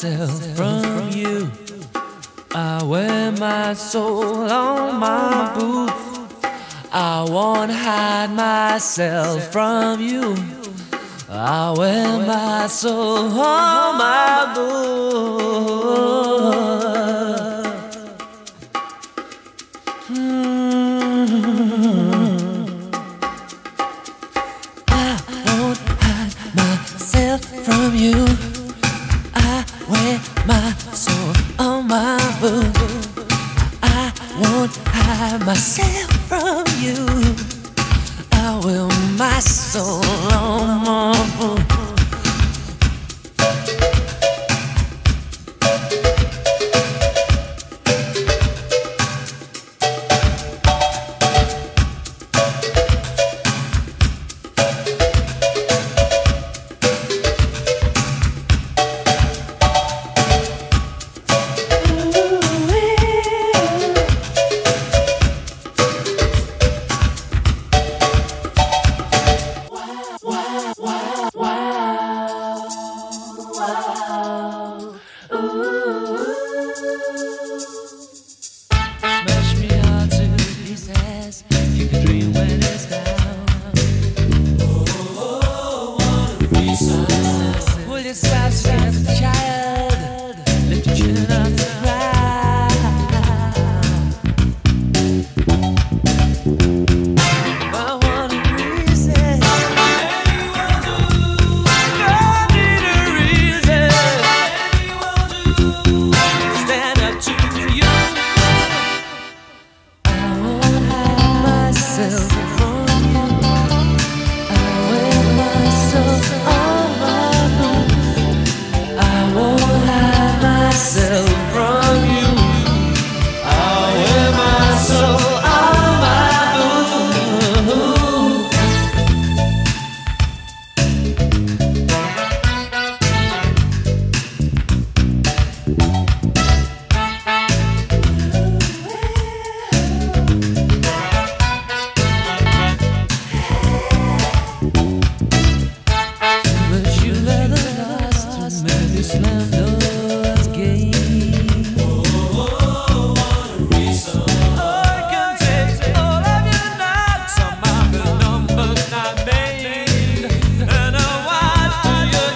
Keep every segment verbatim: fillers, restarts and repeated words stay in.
myself from you. I wear my soul on my boots. I won't hide myself from you. I wear my soul on my boots. From you, I wear my soul on my boot. I won't hide myself from you. I wear my soul on my boot. You can dream when it's down. Oh, oh, oh, what a reason. Pull yourself together, as a child. Lift your chin off the ground. I want a reason. Anyone do. I need a reason. Anyone do. Stand up to you. I won't hide myself from you. I wear myself on my boots. I won't hide myself from you. I wear myself on my slam doors game. Oh, oh, oh, what a reason. I can take all of your knocks on my numbers not made, and I watch your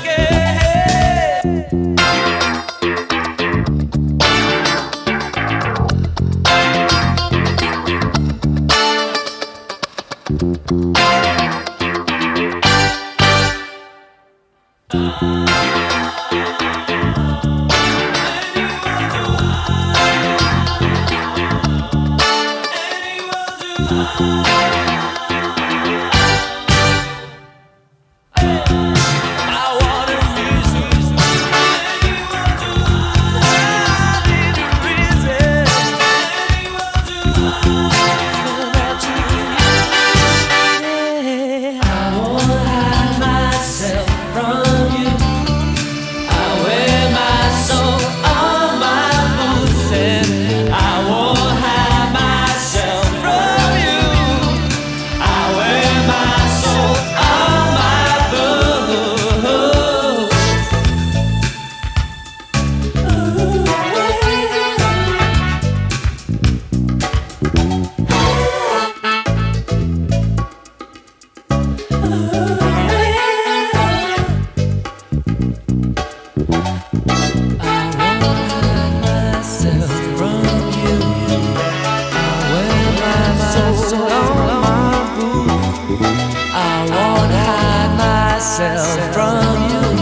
I won't hide myself from you.